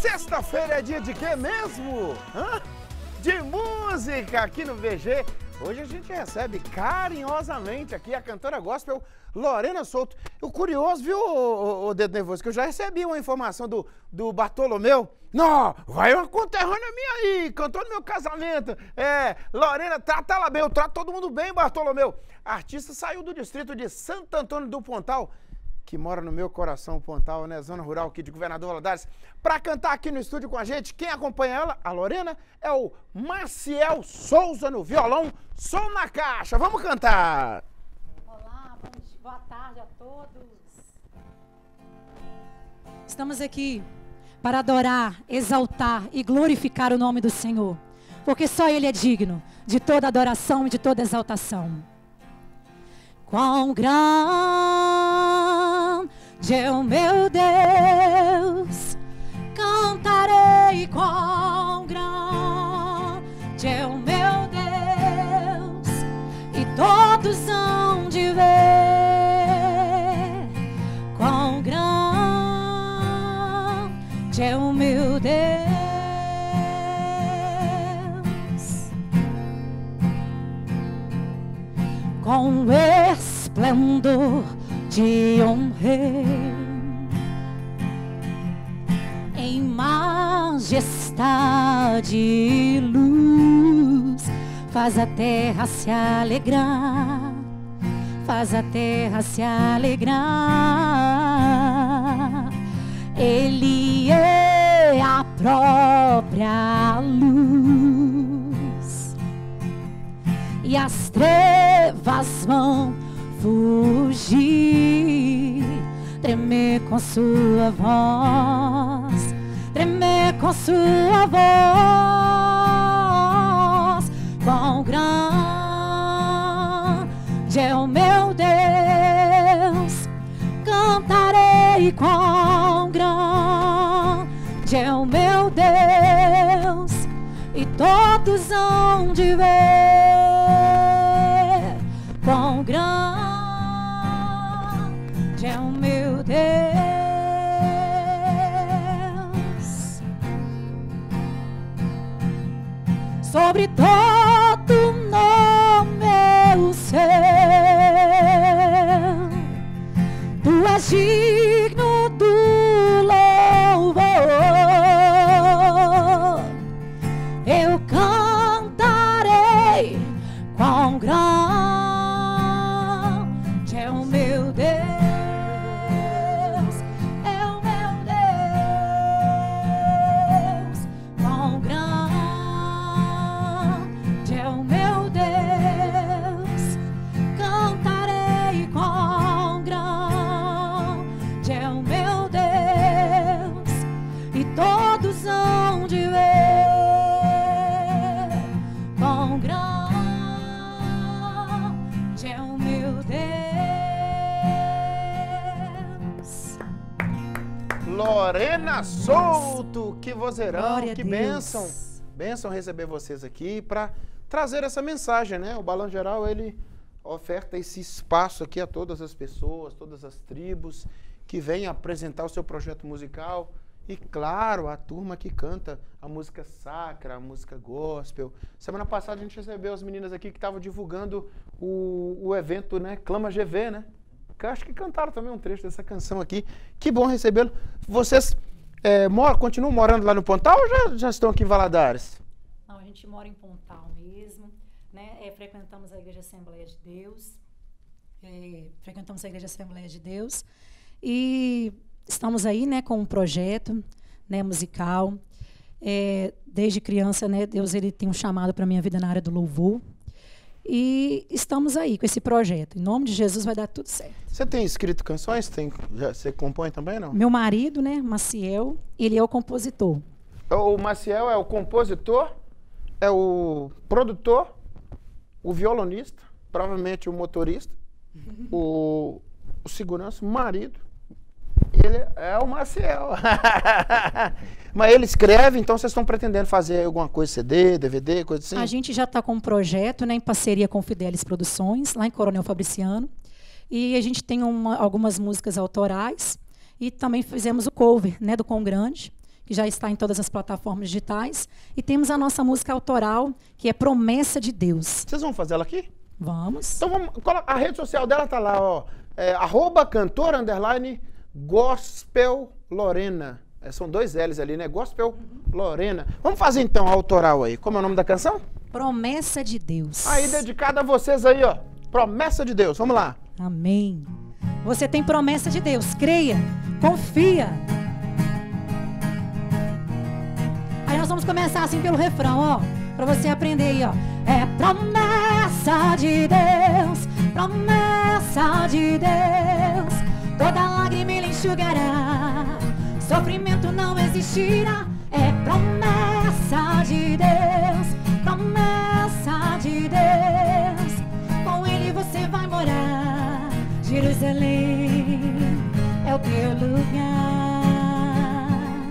Sexta-feira é dia de quê mesmo? Hã? De música aqui no VG. Hoje a gente recebe carinhosamente aqui a cantora gospel Lorena Souto. O curioso, viu, o Dedo Nervoso, que eu já recebi uma informação do Bartolomeu. Não, vai uma conterrânea minha aí, cantou no meu casamento. Lorena, trata ela bem, eu trato todo mundo bem, Bartolomeu. A artista saiu do distrito de Santo Antônio do Pontal, que mora no meu coração, Pontal, né? Zona rural aqui de Governador Valadares, para cantar aqui no estúdio com a gente. Quem acompanha ela, a Lorena, é o Maciel Souza no violão, som na caixa. Vamos cantar! Olá, boa tarde a todos. Estamos aqui para adorar, exaltar e glorificar o nome do Senhor, porque só Ele é digno de toda adoração e de toda exaltação. Quão grande é o meu Deus, cantarei quão grande é o meu Deus, e todos hão de ver quão grande é o meu Deus. Com esplendor de rei, em majestade e luz, faz a terra se alegrar, faz a terra se alegrar. Ele é a própria luz, e as trevas vão fugir, tremer com sua voz, tremer com sua voz. Quão grande é o meu Deus, cantarei quão grande é o meu Deus, e todos hão de ver quão grande é o meu Deus. Sobre todo nome eu sei, tu és digno do louvor. Eu cantarei quão grande é o meu Deus, é o meu Deus. Quão grande é o meu Deus, cantarei quão grande é o meu Deus, e todos hão de ver quão grande é o meu Deus. Lorena Souto, que vozeirão, Glória que a Deus. bênção. Bênção receber vocês aqui para trazer essa mensagem, né? O Balão Geral, ele oferta esse espaço aqui a todas as pessoas, todas as tribos que vêm apresentar o seu projeto musical e, claro, a turma que canta a música sacra, a música gospel. Semana passada a gente recebeu as meninas aqui que estavam divulgando o evento, né? Clama GV, né? Que eu acho que cantaram também um trecho dessa canção aqui. Que bom recebê-lo. Vocês continuam morando lá no Pontal ou já estão aqui em Valadares? Não, a gente mora em Pontal mesmo, né? Frequentamos a Igreja Assembleia de Deus, e estamos aí, né, com um projeto, né, musical. Desde criança, né, Deus ele tem um chamado para a minha vida na área do louvor, e estamos aí com esse projeto. Em nome de Jesus vai dar tudo certo. Você tem escrito canções? Você compõe também, não? Meu marido, né, Maciel, ele é o compositor. O Maciel é o compositor, é o produtor, o violonista, provavelmente o motorista, o segurança, o marido. Ele é o Maciel. Mas ele escreve, então vocês estão pretendendo fazer alguma coisa, CD, DVD, coisa assim? A gente já está com um projeto, né, em parceria com Fidelis Produções, lá em Coronel Fabriciano. E a gente tem algumas músicas autorais. E também fizemos o cover, né, do Quão Grande, que já está em todas as plataformas digitais. E temos a nossa música autoral, que é Promessa de Deus. Vocês vão fazer ela aqui? Vamos. Então vamos, a rede social dela tá lá, ó. @cantora_gospel Lorena. São 2 L's ali, né? Gospel Lorena. Vamos fazer então a autoral aí. Como é o nome da canção? Promessa de Deus. Aí, dedicada a vocês aí, ó. Promessa de Deus. Vamos lá. Amém. Você tem promessa de Deus. Creia. Confia. Aí nós vamos começar assim pelo refrão, ó. Pra você aprender aí, ó. É promessa de Deus. Promessa de Deus. Toda lágrima ele enxugará. Sofrimento não existirá. É promessa de Deus. Promessa de Deus. Com ele você vai morar. Jerusalém é o teu lugar.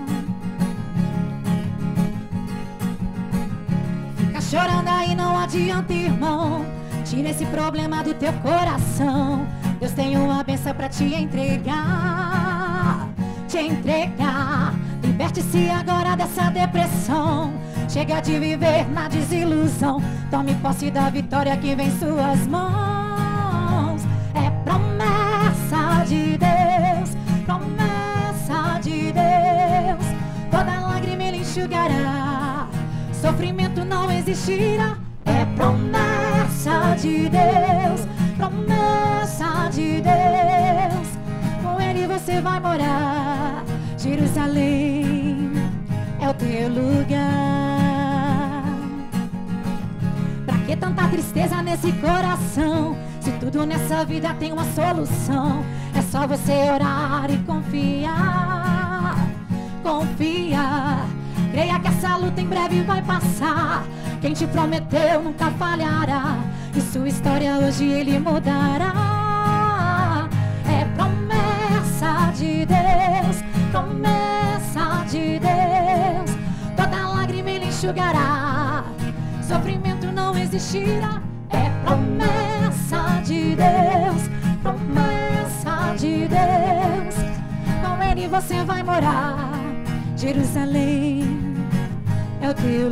Fica chorando aí, não adianta, irmão. Tira esse problema do teu coração. Deus tem uma bênção pra te entregar. Te entregar. Liberte-se agora dessa depressão. Chega de viver na desilusão. Tome posse da vitória que vem em suas mãos. É promessa de Deus. Promessa de Deus. Toda lágrima ele enxugará. Sofrimento não existirá. É promessa de Deus. Promessa de Deus. Com ele você vai morar. Jerusalém é o teu lugar. Pra que tanta tristeza nesse coração? Se tudo nessa vida tem uma solução. É só você orar e confiar. Confia. Creia que essa luta em breve vai passar. Quem te prometeu nunca falhará. E sua história hoje ele mudará. É promessa de Deus. Promessa de Deus. Toda lágrima ele enxugará. Sofrimento não existirá. É promessa de Deus. Promessa de Deus. Com ele você vai morar. Jerusalém é o teu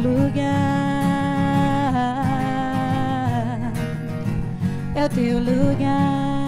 lugar. É o teu lugar.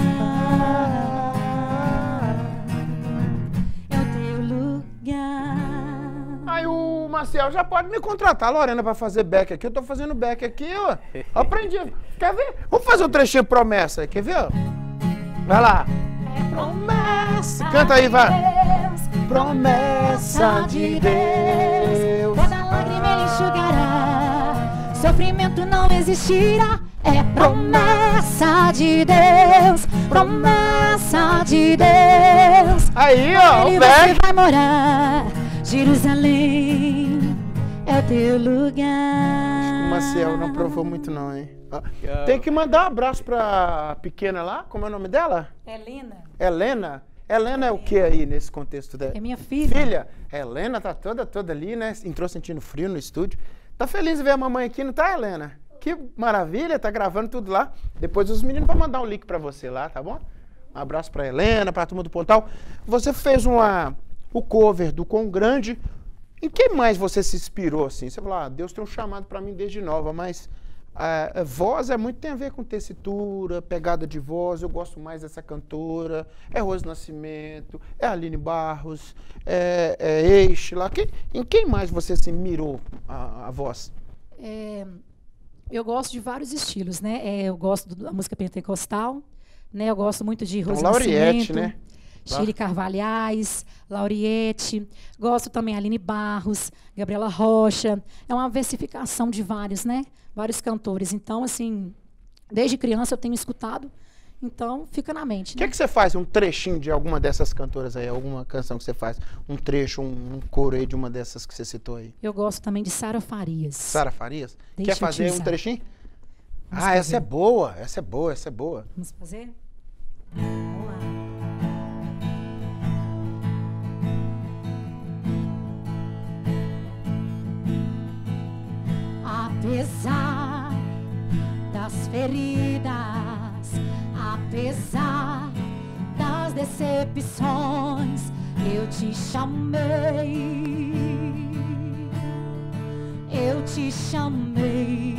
É o teu lugar. Aí o Marcel já pode me contratar, Lorena, pra fazer back aqui. Eu tô fazendo back aqui, ó. Aprendi. Quer ver? Vamos fazer um trechinho promessa. Quer ver? Vai lá. É promessa. Canta aí, vai. Promessa de Deus. Toda lágrima ele enxugará. Sofrimento não existirá. É promessa de Deus. Promessa de Deus. Aí, ó, ele o você vai morar. Jerusalém é o teu lugar. O Marcel não provou muito não, hein? Tem que mandar um abraço pra pequena lá. Como é o nome dela? Helena. Helena. Helena é o que aí nesse contexto dela? É minha filha. Filha? Helena tá toda ali, né? Entrou sentindo frio no estúdio. Tá feliz de ver a mamãe aqui, não tá, Helena? Que maravilha, tá gravando tudo lá. Depois os meninos vão mandar um link pra você lá, tá bom? Um abraço pra Helena, pra turma do Pontal. Você fez o cover do Quão Grande. Em quem mais você se inspirou, assim? Você falou, Deus tem um chamado pra mim desde nova, mas a voz tem a ver com tessitura, pegada de voz. Eu gosto mais dessa cantora. É Rose Nascimento, é Aline Barros, é Eixe lá. Em quem mais você se mirou a voz? Eu gosto de vários estilos, né? Eu gosto da música pentecostal, né? Eu gosto muito de Rose Lauriette, Nascimento, né? Chile Carvalhais, Lauriette. Gosto também Aline Barros, Gabriela Rocha. É uma versificação de vários, né? Vários cantores. Então, assim, desde criança eu tenho escutado. Então, fica na mente. O que você faz? Um trechinho de alguma dessas cantoras aí? Alguma canção que você faz? Um trecho, um coro aí de uma dessas que você citou aí? Eu gosto também de Sara Farias. Sara Farias? Deixa Quer fazer eu um trechinho? Vamos fazer. Essa é boa. Essa é boa, essa é boa. Vamos fazer? Vamos lá. Apesar das feridas, apesar das decepções, eu te chamei te chamei.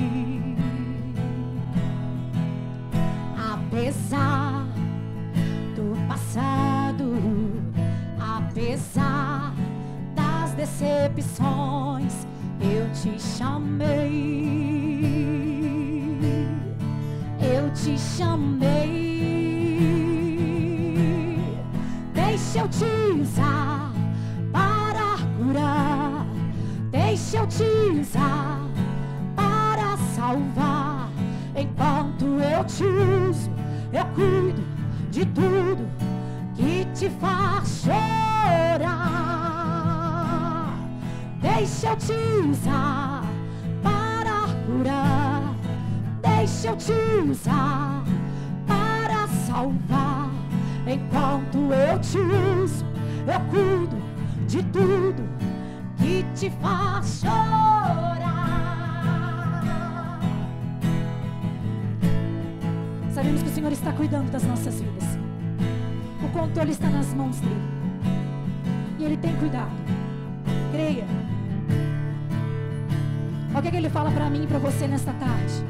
Apesar do passado, apesar das decepções, eu te chamei. Eu te chamei. Deixa eu te usar para curar. Deixa eu te usar para salvar. Enquanto eu te uso, eu cuido de tudo que te faz chorar. Deixa eu te usar para curar. Deixa eu te usar para salvar. Enquanto eu te uso, eu cuido de tudo que te faz chorar. Sabemos que o Senhor está cuidando das nossas vidas. O controle está nas mãos dele. E ele tem cuidado. Creia. Olha o que ele fala para mim e para você nesta tarde.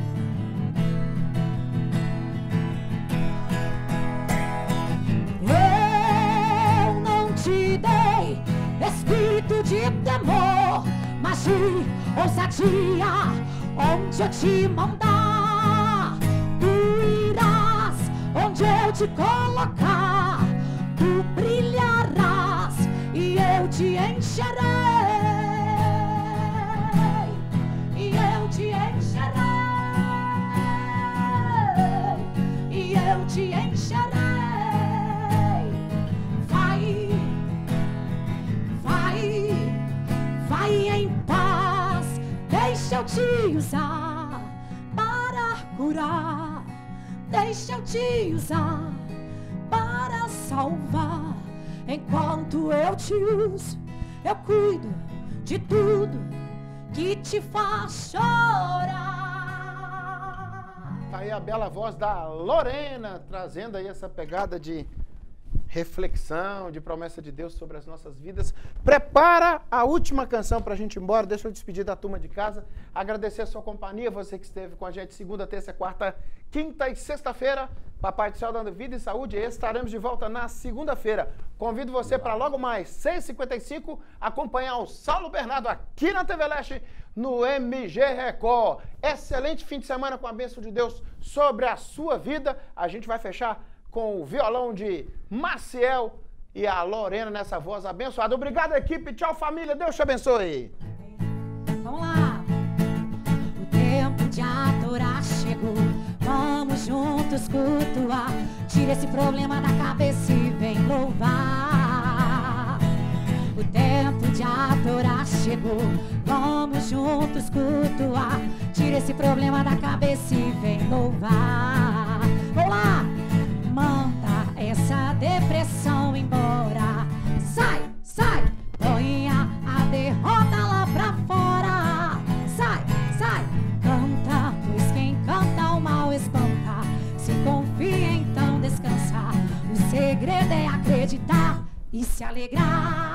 Eu não te dei espírito de temor, mas de ousadia. Onde eu te mandar, tu irás. Onde eu te colocar, tu brilharás. E eu te encherei. E eu te encherei. E eu te encherei. Vai em paz. Deixa eu te usar para curar. Deixa eu te usar para salvar. Enquanto eu te uso, eu cuido de tudo que te faz chorar. Tá aí a bela voz da Lorena, trazendo aí essa pegada de reflexão, de promessa de Deus sobre as nossas vidas. Prepara a última canção pra gente ir embora. Deixa eu despedir da turma de casa. Agradecer a sua companhia, você que esteve com a gente segunda, terça, quarta, quinta e sexta-feira. Papai do Céu dando vida e saúde. E estaremos de volta na segunda-feira. Convido você para logo mais, 6h55, acompanhar o Saulo Bernardo aqui na TV Leste, no MG Record. Excelente fim de semana com a bênção de Deus sobre a sua vida. A gente vai fechar com o violão de Maciel e a Lorena nessa voz abençoada. Obrigado, equipe. Tchau, família. Deus te abençoe. Vamos lá. O tempo de adorar chegou. Vamos juntos cultuar. Tira esse problema da cabeça e vem louvar. O tempo de adorar chegou. Vamos juntos cultuar. Tira esse problema da cabeça e vem louvar. Vamos lá. Manda essa depressão embora. Sai, sai, ponha a derrota lá pra fora. Sai, sai, canta, pois quem canta o mal espanta. Se confia, então descansa. O segredo é acreditar e se alegrar.